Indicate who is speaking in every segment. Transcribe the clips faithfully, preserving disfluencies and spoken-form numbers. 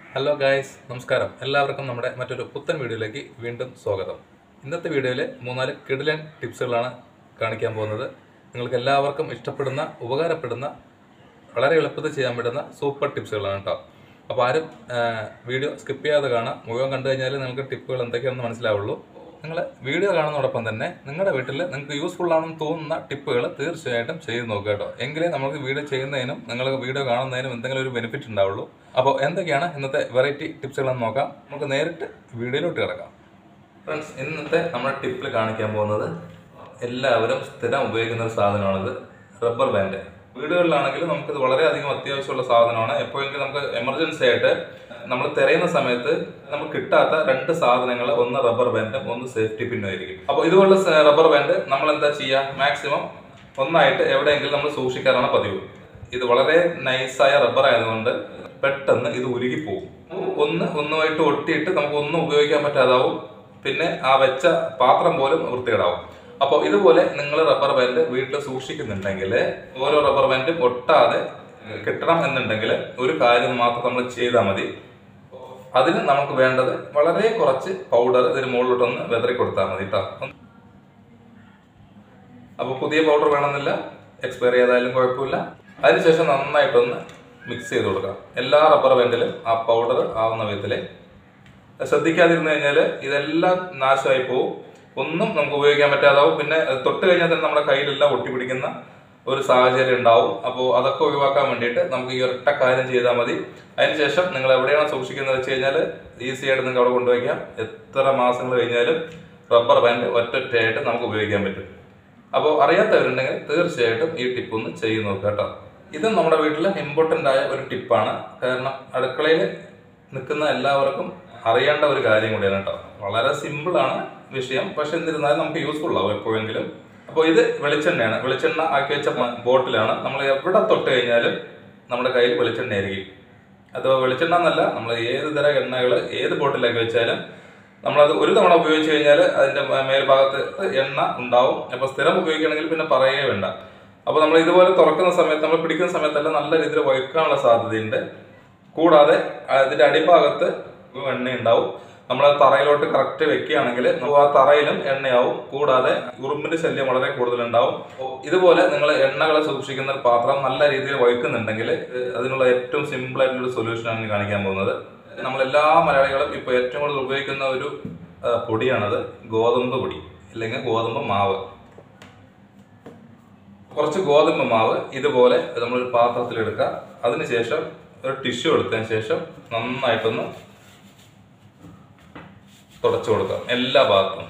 Speaker 1: Hello guys, നമസ്കാരം. എല്ലാവർക്കും നമ്മുടെ മറ്റൊരു പുത്തൻ വീഡിയോയിലേക്ക് വീണ്ടും സ്വാഗതം. ഇന്നത്തെ വീഡിയോയിൽ മൂന്നാല് കിടിലൻ ടിപ്സുകളാണ് കാണിക്കാൻ പോകുന്നത്. നിങ്ങൾക്ക് എല്ലാവർക്കും ഇഷ്ടപ്പെടുന്ന, ഉപകാരപ്പെടുന്ന, വളരെ എളുപ്പത്തിൽ ചെയ്യാൻ പറ്റുന്ന സൂപ്പർ ടിപ്സുകളാണ് കേട്ടോ. അപ്പോൾ ആരും വീഡിയോ സ്കിപ്പ് ചെയ്യാതെ കാണാം. മുഴുവൻ കണ്ടു കഴിഞ്ഞാൽ നിങ്ങൾക്ക് ടിപ്പുകൾ എന്തൊക്കെയാണെന്ന് മനസ്സിലാവുള്ളൂ. നിങ്ങൾ വീഡിയോ കാണുന്നതോടൊപ്പം തന്നെ നിങ്ങളുടെ വീട്ടിൽ നിങ്ങൾക്ക് യൂസ്ഫുൾ ആണെന്ന് തോന്നുന്ന ടിപ്പുകൾ തീർച്ചയായിട്ടും ചെയ്ത് നോക്കുക കേട്ടോ. എങ്കിലേ നമുക്ക് വീഡിയോ ചെയ്യുന്നതിനും നിങ്ങൾക്ക് വീഡിയോ കാണുന്നതിനും എന്തെങ്കിലും ഒരു ബെനിഫിറ്റ് ഉണ്ടാവുള്ളൂ. അപ്പോൾ എന്തൊക്കെയാണ് ഇന്നത്തെ വെറൈറ്റി ടിപ്സുകളെന്ന് നോക്കാം. നമുക്ക് നേരിട്ട് വീഡിയോയിലോട്ട് കിടക്കാം. ഫ്രണ്ട്സ്, ഇന്നത്തെ നമ്മുടെ ടിപ്പിൽ കാണിക്കാൻ പോകുന്നത് എല്ലാവരും സ്ഥിരം ഉപയോഗിക്കുന്ന ഒരു സാധനമാണിത്, റബ്ബർ ബാൻഡ്. വീടുകളിലാണെങ്കിൽ നമുക്കിത് വളരെയധികം അത്യാവശ്യമുള്ള സാധനമാണ്. എപ്പോഴെങ്കിലും നമുക്ക് എമർജൻസി ആയിട്ട് നമ്മൾ തിരയുന്ന സമയത്ത് നമുക്ക് കിട്ടാത്ത രണ്ട് സാധനങ്ങൾ, ഒന്ന് റബ്ബർ ബാൻഡും ഒന്ന് സേഫ്റ്റി പിന്നും ആയിരിക്കും. അപ്പോൾ ഇതുപോലുള്ള റബ്ബർ ബാൻഡ് നമ്മൾ എന്താ ചെയ്യുക, മാക്സിമം ഒന്നായിട്ട് എവിടെയെങ്കിലും നമ്മൾ സൂക്ഷിക്കാറാണ് പതിവ്. ഇത് വളരെ നൈസായ റബ്ബർ ആയതുകൊണ്ട് പെട്ടെന്ന് ഇത് ഉരുകിപ്പോകും. ഒന്ന് ഒന്നുമായിട്ട് ഒട്ടിയിട്ട് നമുക്ക് ഒന്നും ഉപയോഗിക്കാൻ പറ്റാതാവും. പിന്നെ ആ വെച്ച പാത്രം പോലും വൃത്തികേടാവും. അപ്പോൾ ഇതുപോലെ നിങ്ങൾ റബ്ബർ ബാൻഡ് വീട്ടിൽ സൂക്ഷിക്കുന്നുണ്ടെങ്കിൽ, ഓരോ റബ്ബർ ബാൻഡും ഒട്ടാതെ കിട്ടണം എന്നുണ്ടെങ്കിൽ ഒരു കാര്യം മാത്രം നമ്മൾ ചെയ്താൽ മതി. അതിന് നമുക്ക് വേണ്ടത് വളരെ കുറച്ച് പൗഡർ ഇതിന് മുകളിലോട്ടൊന്ന് വെതറി കൊടുത്താൽ മതി കേട്ടോ. അപ്പോൾ പുതിയ പൗഡർ വേണമെന്നില്ല, എക്സ്പയർ ചെയ്താലും കുഴപ്പമില്ല. അതിനുശേഷം നന്നായിട്ടൊന്ന് മിക്സ് ചെയ്ത് കൊടുക്കാം. എല്ലാ റബ്ബർ ബാൻഡിലും ആ പൗഡർ ആവുന്ന വിധത്തിൽ. ശ്രദ്ധിക്കാതിരുന്നു കഴിഞ്ഞാൽ ഇതെല്ലാം നാശമായി പോവും. ഒന്നും നമുക്ക് ഉപയോഗിക്കാൻ പറ്റാതാവും. പിന്നെ തൊട്ട് കഴിഞ്ഞാൽ തന്നെ നമ്മുടെ കയ്യിലെല്ലാം ഒട്ടിപ്പിടിക്കുന്ന ഒരു സാഹചര്യം ഉണ്ടാവും. അപ്പോൾ അതൊക്കെ ഒഴിവാക്കാൻ വേണ്ടിയിട്ട് നമുക്ക് ഈ ഒരൊറ്റ കാര്യം ചെയ്താൽ മതി. അതിനുശേഷം നിങ്ങൾ എവിടെയാണ് സൂക്ഷിക്കുന്നത് വെച്ച് കഴിഞ്ഞാൽ ഈസി ആയിട്ട് നിങ്ങൾക്ക് അവിടെ കൊണ്ടുവയ്ക്കാം. എത്ര മാസങ്ങൾ കഴിഞ്ഞാലും റബ്ബർ ബാൻഡ് ഒറ്റൊറ്റയായിട്ട് നമുക്ക് ഉപയോഗിക്കാൻ പറ്റും. അപ്പോൾ അറിയാത്തവരുണ്ടെങ്കിൽ തീർച്ചയായിട്ടും ഈ ടിപ്പ് ഒന്ന് ചെയ്ത് നോക്കുക കേട്ടോ. ഇത് നമ്മുടെ വീട്ടിൽ ഇമ്പോർട്ടൻ്റ് ആയ ഒരു ടിപ്പാണ്. കാരണം അടുക്കളയിൽ നിൽക്കുന്ന എല്ലാവർക്കും അറിയേണ്ട ഒരു കാര്യം കൂടിയാണ് കേട്ടോ. വളരെ സിമ്പിളാണ് വിഷയം, പക്ഷെ എന്നിരുന്നാലും നമുക്ക് യൂസ്ഫുൾ ആവും എപ്പോഴെങ്കിലും. അപ്പോൾ ഇത് വെളിച്ചെണ്ണയാണ്. വെളിച്ചെണ്ണ ആക്കി വെച്ച ബോട്ടിലാണ്. നമ്മൾ എവിടെ തൊട്ട് കഴിഞ്ഞാലും നമ്മുടെ കയ്യിൽ വെളിച്ചെണ്ണ ആയിരിക്കും. അത് വെളിച്ചെണ്ണ എന്നല്ല, നമ്മൾ ഏത് തരം എണ്ണകൾ ഏത് ബോട്ടിലാക്കി വെച്ചാലും നമ്മളത് ഒരു തവണ ഉപയോഗിച്ച് കഴിഞ്ഞാൽ അതിൻ്റെ മേൽഭാഗത്ത് എണ്ണ ഉണ്ടാവും. അപ്പോൾ സ്ഥിരം ഉപയോഗിക്കുകയാണെങ്കിൽ പിന്നെ പറയേ വേണ്ട. അപ്പോൾ നമ്മൾ ഇതുപോലെ തുറക്കുന്ന സമയത്ത്, നമ്മൾ പിടിക്കുന്ന സമയത്തെല്ലാം നല്ല രീതിയിൽ വഴുക്കാനുള്ള സാധ്യതയുണ്ട്. കൂടാതെ അതിൻ്റെ അടിഭാഗത്ത് എണ്ണ ഉണ്ടാവും. നമ്മൾ തറയിലോട്ട് കറക്റ്റ് വെക്കുകയാണെങ്കിൽ ആ തറയിലും എണ്ണയാവും. കൂടാതെ ഉറുമ്പിന്റെ ശല്യം വളരെ കൂടുതലുണ്ടാവും. ഇതുപോലെ നിങ്ങൾ എണ്ണകളെ സൂക്ഷിക്കുന്ന ഒരു പാത്രം നല്ല രീതിയിൽ വഴുക്കുന്നുണ്ടെങ്കിൽ അതിനുള്ള ഏറ്റവും സിമ്പിൾ ആയിട്ടുള്ള സൊല്യൂഷനാണ് കാണിക്കാൻ പോകുന്നത്. നമ്മളെല്ലാ മലയാളികളും ഇപ്പോൾ ഏറ്റവും കൂടുതൽ ഉപയോഗിക്കുന്ന ഒരു പൊടിയാണത്, ഗോതമ്പ് പൊടി അല്ലെങ്കിൽ ഗോതമ്പ് മാവ്. കുറച്ച് ഗോതമ്പ് മാവ് ഇതുപോലെ നമ്മളൊരു പാത്രത്തിലെടുക്കുക. അതിനുശേഷം ഒരു ടിഷ്യൂ എടുത്തതിന് ശേഷം നന്നായിട്ടൊന്ന് തുടച്ചു കൊടുക്കാം എല്ലാ ഭാഗത്തും.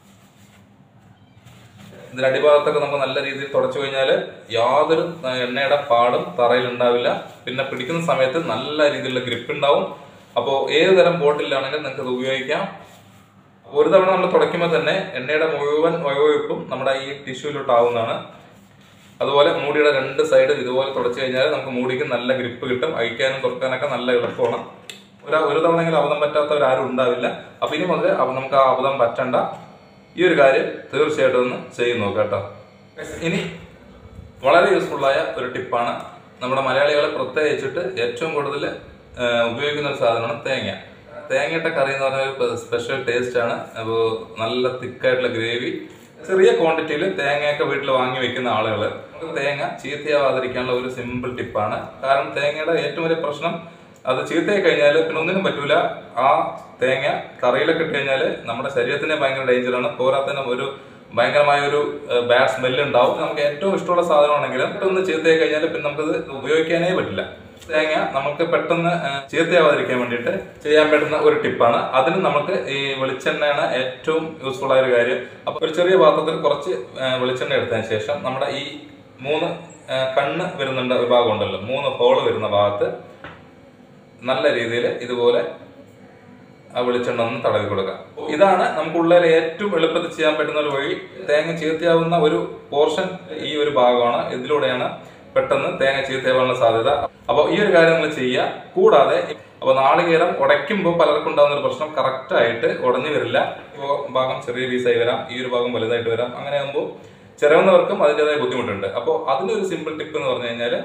Speaker 1: ഇതിന്റെ അടിഭാഗത്തൊക്കെ നമുക്ക് നല്ല രീതിയിൽ തുടച്ചു കഴിഞ്ഞാൽ യാതൊരു എണ്ണയുടെ പാടും തറയിൽ ഉണ്ടാവില്ല. പിന്നെ പിടിക്കുന്ന സമയത്ത് നല്ല രീതിയിലുള്ള ഗ്രിപ്പ് ഉണ്ടാവും. അപ്പോൾ ഏത് തരം ബോട്ടിലാണെങ്കിലും നിങ്ങൾക്ക് ഇത് ഉപയോഗിക്കാം. ഒരു തവണ നമ്മൾ തുടയ്ക്കുമ്പോൾ തന്നെ എണ്ണയുടെ മുഴുവൻ വഴുവഴുപ്പും നമ്മുടെ ഈ ടിഷ്യൂലോട്ട് ആവുന്നതാണ്. അതുപോലെ മൂടിയുടെ രണ്ട് സൈഡും ഇതുപോലെ തുടച്ചു കഴിഞ്ഞാൽ നമുക്ക് മൂടിക്ക് നല്ല ഗ്രിപ്പ് കിട്ടും. അഴിക്കാനും തുറക്കാനൊക്കെ നല്ല എളുപ്പമാണ്. ഒരു ഒരു തവണയെങ്കിലും അബദ്ധം പറ്റാത്തവരാരും ഉണ്ടാവില്ല. അപ്പം ഇനി മുതൽ നമുക്ക് ആ അബദ്ധം പറ്റണ്ട. ഈ ഒരു കാര്യം തീർച്ചയായിട്ടും ഒന്ന് ചെയ്ത് നോക്കാം കേട്ടോ. ഇനി വളരെ യൂസ്ഫുള്ളായ ഒരു ടിപ്പാണ്. നമ്മുടെ മലയാളികളെ പ്രത്യേകിച്ചിട്ട് ഏറ്റവും കൂടുതൽ ഉപയോഗിക്കുന്ന ഒരു സാധനമാണ് തേങ്ങ. തേങ്ങയുടെ കറി എന്ന് പറഞ്ഞാൽ ഒരു സ്പെഷ്യൽ ടേസ്റ്റാണ്. അപ്പോൾ നല്ല തിക്കായിട്ടുള്ള ഗ്രേവി. ചെറിയ ക്വാണ്ടിറ്റിയിൽ തേങ്ങയൊക്കെ വീട്ടിൽ വാങ്ങി വെക്കുന്ന ആളുകൾ തേങ്ങ ചീത്തയാവാതിരിക്കാനുള്ള ഒരു സിമ്പിൾ ടിപ്പാണ്. കാരണം തേങ്ങയുടെ ഏറ്റവും വലിയ പ്രശ്നം, അത് ചീത്തയായി കഴിഞ്ഞാൽ പിന്നെ ഒന്നിനും പറ്റൂല. ആ തേങ്ങ കറിയിലൊക്കെ ഇട്ട് കഴിഞ്ഞാൽ നമ്മുടെ ശരീരത്തിന് ഭയങ്കര ഡേഞ്ചറാണ്. പോരാത്തതിനും ഒരു ഭയങ്കരമായ ഒരു ബാഡ് സ്മെല്ല് ഉണ്ടാവും. നമുക്ക് ഏറ്റവും ഇഷ്ടമുള്ള സാധനമാണെങ്കിലും പെട്ടെന്ന് ചീത്തയായി കഴിഞ്ഞാൽ പിന്നെ നമുക്കത് ഉപയോഗിക്കാനേ പറ്റില്ല. തേങ്ങ നമുക്ക് പെട്ടെന്ന് ചീത്തയാവാതിരിക്കാൻ വേണ്ടിയിട്ട് ചെയ്യാൻ പറ്റുന്ന ഒരു ടിപ്പാണ്. അതിന് നമുക്ക് ഈ വെളിച്ചെണ്ണയാണ് ഏറ്റവും യൂസ്ഫുൾ ആയ ഒരു കാര്യം. അപ്പോൾ ഒരു ചെറിയ പാത്രത്തിൽ കുറച്ച് വെളിച്ചെണ്ണ എടുത്തതിന് ശേഷം നമ്മുടെ ഈ മൂന്ന് കണ്ണ് വരുന്നുണ്ട് ഒരു ഭാഗം ഉണ്ടല്ലോ, മൂന്ന് ഹോള് വരുന്ന ഭാഗത്ത് നല്ല രീതിയിൽ ഇതുപോലെ ആ വെളിച്ചെണ്ണ ഒന്ന് തടവി കൊടുക്കുക. ഇതാണ് നമുക്കുള്ളിൽ ഏറ്റവും എളുപ്പത്തിൽ ചെയ്യാൻ പറ്റുന്ന ഒരു വഴി. തേങ്ങ ചീത്തയാവുന്ന ഒരു പോർഷൻ ഈ ഒരു ഭാഗമാണ്. ഇതിലൂടെയാണ് പെട്ടെന്ന് തേങ്ങ ചീത്തയാവാനുള്ള സാധ്യത. അപ്പോൾ ഈ ഒരു കാര്യം നമ്മൾ ചെയ്യുക. കൂടാതെ അപ്പോൾ നാളികേരം ഉടയ്ക്കുമ്പോൾ പലർക്കും ഉണ്ടാകുന്ന ഒരു പ്രശ്നം, കറക്റ്റായിട്ട് ഉടഞ്ഞു വരില്ല. ഇപ്പോൾ ഭാഗം ചെറിയ പീസായി വരാം, ഈ ഒരു ഭാഗം വലുതായിട്ട് വരാം. അങ്ങനെ ആകുമ്പോൾ ചിലവുന്നവർക്കും അതിൻ്റെതായ ബുദ്ധിമുട്ടുണ്ട്. അപ്പോൾ അതിനൊരു സിമ്പിൾ ടിപ്പ് എന്ന് പറഞ്ഞു കഴിഞ്ഞാൽ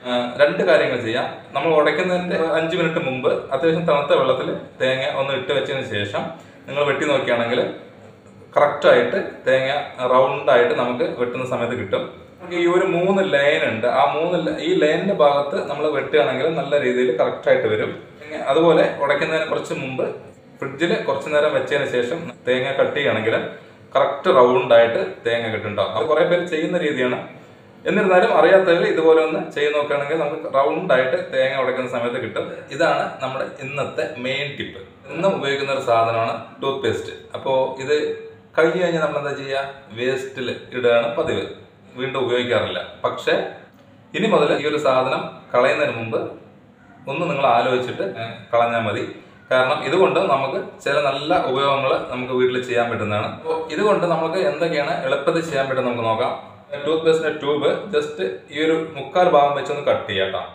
Speaker 1: രണ്ട് കാര്യങ്ങൾ ചെയ്യാം. നമ്മൾ ഉടയ്ക്കുന്നതിന്റെ അഞ്ച് മിനിറ്റ് മുമ്പ് അത്യാവശ്യം തണുത്ത വെള്ളത്തിൽ തേങ്ങ ഒന്ന് ഇട്ട് വെച്ചതിന് ശേഷം നിങ്ങൾ വെട്ടി നോക്കുകയാണെങ്കിൽ കറക്റ്റായിട്ട് തേങ്ങ റൗണ്ടായിട്ട് നമുക്ക് വെട്ടുന്ന സമയത്ത് കിട്ടും. ഈ ഒരു മൂന്ന് ലൈൻ ഉണ്ട്, ആ മൂന്ന് ഈ ലൈനിന്റെ ഭാഗത്ത് നമ്മൾ വെട്ടുകയാണെങ്കിൽ നല്ല രീതിയിൽ കറക്റ്റായിട്ട് വരും. അതുപോലെ ഉടയ്ക്കുന്നതിന് കുറച്ച് മുമ്പ് ഫ്രിഡ്ജിൽ കുറച്ച് നേരം വെച്ചതിന് ശേഷം തേങ്ങ കട്ട് ചെയ്യുകയാണെങ്കിൽ കറക്റ്റ് റൗണ്ടായിട്ട് തേങ്ങ കിട്ടുന്നുണ്ടാവും. അത് കുറേ പേര് ചെയ്യുന്ന രീതിയാണ്. എന്നിരുന്നാലും അറിയാത്തവർ ഇതുപോലെ ഒന്ന് ചെയ്ത് നോക്കുകയാണെങ്കിൽ നമുക്ക് റൗണ്ടായിട്ട് തേങ്ങ ഉടയ്ക്കുന്ന സമയത്ത് കിട്ടും. ഇതാണ് നമ്മുടെ ഇന്നത്തെ മെയിൻ ടിപ്പ്. ഇന്നും ഉപയോഗിക്കുന്ന ഒരു സാധനമാണ് ടൂത്ത് പേസ്റ്റ്. അപ്പോൾ ഇത് കഴിഞ്ഞ് കഴിഞ്ഞാൽ നമ്മൾ എന്താ ചെയ്യുക, വേസ്റ്റിൽ ഇടുകയാണ് പതിവ്, വീണ്ടും ഉപയോഗിക്കാറില്ല. പക്ഷേ ഇനി മുതൽ ഈ ഒരു സാധനം കളയുന്നതിന് മുമ്പ് ഒന്ന് നിങ്ങൾ ആലോചിച്ചിട്ട് കളഞ്ഞാൽ മതി. കാരണം ഇതുകൊണ്ട് നമുക്ക് ചില നല്ല ഉപയോഗങ്ങൾ നമുക്ക് വീട്ടിൽ ചെയ്യാൻ പറ്റുന്നതാണ്. അപ്പോൾ ഇതുകൊണ്ട് നമുക്ക് എന്തൊക്കെയാണ് എളുപ്പത്തിൽ ചെയ്യാൻ പറ്റുന്നത് നമുക്ക് നോക്കാം. ടൂത്ത് പേസ്റ്റിന്റെ ട്യൂബ് ജസ്റ്റ് ഈ ഒരു മുക്കാൽ ഭാഗം വെച്ചൊന്ന് കട്ട് ചെയ്യാം.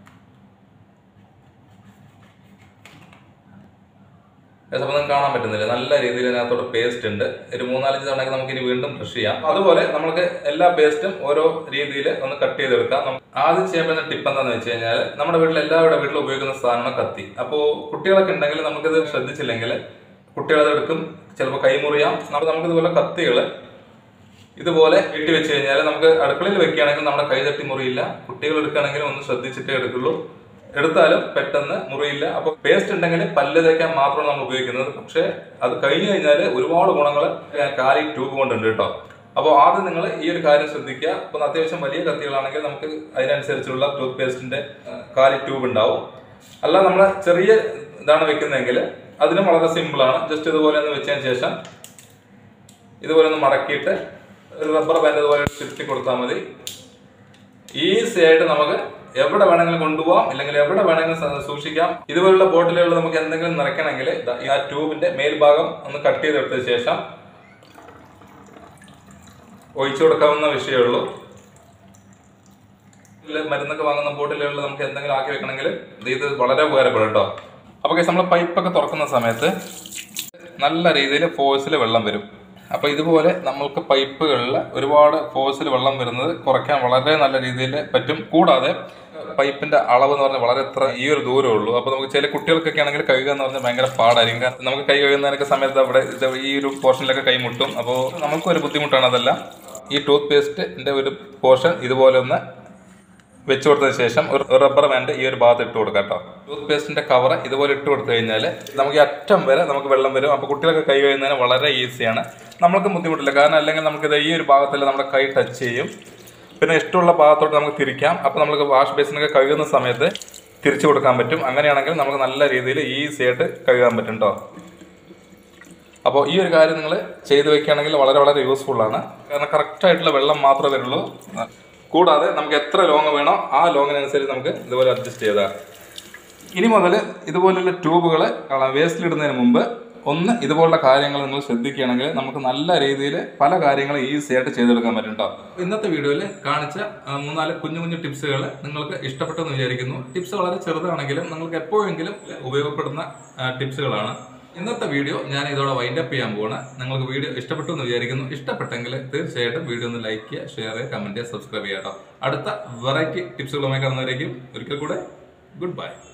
Speaker 1: അപ്പോൾ നിങ്ങൾക്ക് കാണാൻ പറ്റുന്നില്ല, നല്ല രീതിയിൽ അതിനകത്തോട് പേസ്റ്റ് ഉണ്ട്. ഒരു മൂന്നാലഞ്ച് തവണയൊക്കെ നമുക്ക് ഇനി വീണ്ടും ബ്രഷ് ചെയ്യാം. അതുപോലെ നമുക്ക് എല്ലാ പേസ്റ്റും ഓരോ രീതിയിൽ ഒന്ന് കട്ട് ചെയ്തെടുക്കാം. ആദ്യം ചെയ്യാൻ പറ്റുന്ന ടിപ്പ് എന്താണെന്ന് വെച്ച് കഴിഞ്ഞാൽ, നമ്മുടെ വീട്ടിൽ എല്ലാവരുടെ വീട്ടിൽ ഉപയോഗിക്കുന്ന സാധനമാണ് കത്തി. അപ്പോൾ കുട്ടികളൊക്കെ ഉണ്ടെങ്കിൽ നമുക്കിത് ശ്രദ്ധിച്ചില്ലെങ്കിൽ കുട്ടികളത് എടുക്കും, ചിലപ്പോൾ കൈമുറിയാം. അപ്പോൾ നമുക്കിതുപോലെ കത്തികൾ ഇതുപോലെ വെട്ടി വെച്ച് കഴിഞ്ഞാൽ നമുക്ക് അടുക്കളയിൽ വെക്കുകയാണെങ്കിൽ നമ്മുടെ കൈ തട്ടി മുറിയില്ല. കുട്ടികൾ എടുക്കുകയാണെങ്കിൽ ഒന്ന് ശ്രദ്ധിച്ചിട്ടേ എടുക്കുള്ളൂ, എടുത്താലും പെട്ടെന്ന് മുറിയില്ല. അപ്പോൾ പേസ്റ്റ് ഉണ്ടെങ്കിൽ പല്ല് തേക്കാൻ മാത്രമാണ് നമ്മൾ ഉപയോഗിക്കുന്നത്. പക്ഷേ അത് കഴിഞ്ഞു കഴിഞ്ഞാൽ ഒരുപാട് ഗുണങ്ങൾ കാലി ട്യൂബ് കൊണ്ടുണ്ട് കേട്ടോ. അപ്പോൾ ആദ്യം നിങ്ങൾ ഈ ഒരു കാര്യം ശ്രദ്ധിക്കുക. അപ്പം അത്യാവശ്യം വലിയ കത്തികളാണെങ്കിൽ നമുക്ക് അതിനനുസരിച്ചുള്ള ടൂത്ത് പേസ്റ്റിന്റെ കാലി ട്യൂബ് ഉണ്ടാവും. അല്ല നമ്മൾ ചെറിയ ഇതാണ് വെക്കുന്നതെങ്കിൽ അതിനും വളരെ സിമ്പിളാണ്. ജസ്റ്റ് ഇതുപോലെ ഒന്ന് വെച്ചതിന് ശേഷം ഇതുപോലെ ഒന്ന് മടക്കിയിട്ട് ഒരു റബ്ബർ ബാൻഡ് ഇതുപോലെ ചുരുട്ടി കൊടുത്താൽ മതി. ഈസി ആയിട്ട് നമുക്ക് എവിടെ വേണമെങ്കിലും കൊണ്ടുപോകാം, ഇല്ലെങ്കിൽ എവിടെ വേണമെങ്കിലും സൂക്ഷിക്കാം. ഇതുപോലുള്ള ബോട്ടിലുകൾ നമുക്ക് എന്തെങ്കിലും നിറയ്ക്കണമെങ്കിൽ ആ ട്യൂബിന്റെ മേൽഭാഗം ഒന്ന് കട്ട് ചെയ്തെടുത്ത ശേഷം ഒഴിച്ചു കൊടുക്കാവുന്ന വിഷയമുള്ളൂ. മരുന്നൊക്കെ വാങ്ങുന്ന ബോട്ടിലുകളിൽ നമുക്ക് എന്തെങ്കിലും ആക്കി വെക്കണമെങ്കിൽ ഇത് വളരെ ഉപകാരപ്പെടും കേട്ടോ. അപ്പോൾ നമ്മൾ പൈപ്പൊക്കെ തുറക്കുന്ന സമയത്ത് നല്ല രീതിയിൽ ഫോഴ്സിൽ വെള്ളം വരും. അപ്പോൾ ഇതുപോലെ നമ്മൾക്ക് പൈപ്പുകളിൽ ഒരുപാട് ഫോഴ്സിൽ വെള്ളം വരുന്നത് കുറയ്ക്കാൻ വളരെ നല്ല രീതിയിൽ പറ്റും. കൂടാതെ പൈപ്പിന്റെ അളവ് എന്ന് പറഞ്ഞാൽ വളരെ എത്ര ഈ ഒരു ദൂരമേ ഉള്ളൂ. അപ്പോൾ നമുക്ക് ചില കുട്ടികൾക്കൊക്കെ ആണെങ്കിൽ കഴുകുക എന്ന് പറഞ്ഞാൽ ഭയങ്കര പാടായിരിക്കും. കാരണം നമുക്ക് കൈ കഴുകുന്നതിനൊക്കെ സമയത്ത് അവിടെ ഈ ഒരു പോർഷനിലൊക്കെ കൈ മുട്ടും. അപ്പോൾ നമുക്കൊരു ബുദ്ധിമുട്ടാണ് അതെല്ലാം. ഈ ടൂത്ത് പേസ്റ്റിന്റെ ഒരു പോർഷൻ ഇതുപോലെ ഒന്ന് വെച്ച് കൊടുത്തതിന് ശേഷം ഒരു റബ്ബർ ബാൻഡ് ഈ ഒരു ഭാഗത്ത് ഇട്ട് കൊടുക്കാം കേട്ടോ. ടൂത്ത് പേസ്റ്റിന്റെ കവർ ഇതുപോലെ ഇട്ട് കൊടുത്തു കഴിഞ്ഞാൽ നമുക്ക് അറ്റം വരെ നമുക്ക് വെള്ളം വരും. അപ്പോൾ കുട്ടികളൊക്കെ കൈ കഴുകുന്നതിന് വളരെ ഈസിയാണ്, നമ്മൾക്ക് ബുദ്ധിമുട്ടില്ല. കാരണം അല്ലെങ്കിൽ നമുക്കിത് ഈ ഒരു ഭാഗത്തല്ല നമ്മുടെ കൈ ടച്ച് ചെയ്യും. പിന്നെ ഇഷ്ടമുള്ള ഭാഗത്തോട്ട് നമുക്ക് തിരിക്കാം. അപ്പോൾ നമുക്ക് വാഷ് ബേസിനൊക്കെ കഴുകുന്ന സമയത്ത് തിരിച്ചു കൊടുക്കാൻ പറ്റും. അങ്ങനെയാണെങ്കിൽ നമുക്ക് നല്ല രീതിയിൽ ഈസി ആയിട്ട് കഴുകാൻ പറ്റും കേട്ടോ. അപ്പോൾ ഈ ഒരു കാര്യം നിങ്ങൾ ചെയ്ത് വെക്കുകയാണെങ്കിൽ വളരെ വളരെ യൂസ്ഫുള്ളാണ്. കാരണം കറക്റ്റായിട്ടുള്ള വെള്ളം മാത്രമേ വരുള്ളൂ. കൂടാതെ നമുക്ക് എത്ര ലോങ് വേണോ ആ ലോങ്ങിനനുസരിച്ച് നമുക്ക് ഇതുപോലെ അഡ്ജസ്റ്റ് ചെയ്താൽ. ഇനി മുതൽ ഇതുപോലുള്ള ട്യൂബുകൾ വേസ്റ്റിലിടുന്നതിന് മുമ്പ് ഒന്ന് ഇതുപോലുള്ള കാര്യങ്ങൾ നിങ്ങൾ ശ്രദ്ധിക്കുകയാണെങ്കിൽ നമുക്ക് നല്ല രീതിയിൽ പല കാര്യങ്ങളും ഈസി ആയിട്ട് ചെയ്തെടുക്കാൻ പറ്റും കേട്ടോ. ഇന്നത്തെ വീഡിയോയിൽ കാണിച്ച മൂന്നാല് കുഞ്ഞു കുഞ്ഞു ടിപ്സുകൾ നിങ്ങൾക്ക് ഇഷ്ടപ്പെട്ടെന്ന് വിചാരിക്കുന്നു. ടിപ്സ് വളരെ ചെറുതാണെങ്കിലും നിങ്ങൾക്ക് എപ്പോഴെങ്കിലും ഉപയോഗപ്പെടുന്ന ടിപ്സുകളാണ്. ഇന്നത്തെ വീഡിയോ ഞാൻ ഇതോടെ വൈൻഡ് അപ്പ് ചെയ്യാൻ പോവാണ്. നിങ്ങൾക്ക് വീഡിയോ ഇഷ്ടപ്പെട്ടു എന്ന് വിചാരിക്കുന്നു. ഇഷ്ടപ്പെട്ടെങ്കിൽ തീർച്ചയായിട്ടും വീഡിയോ ഒന്ന് ലൈക്ക് ചെയ്യുക, ഷെയർ ചെയ്യുക, കമന്റ് ചെയ്യുക, സബ്സ്ക്രൈബ് ചെയ്യുക കേട്ടോ. അടുത്ത വെറൈറ്റി ടിപ്സുകളുമായി കാണുന്നവരേക്കും ഒരിക്കൽ കൂടെ ഗുഡ് ബൈ.